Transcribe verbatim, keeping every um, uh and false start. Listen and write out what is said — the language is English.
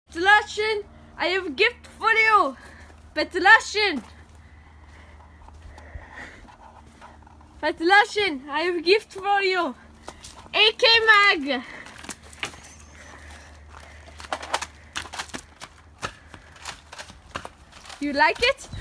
Pettelasjen, I have a gift for you. Pettelasjen. Pettelasjen, I have a gift for you. A K Mag. You like it?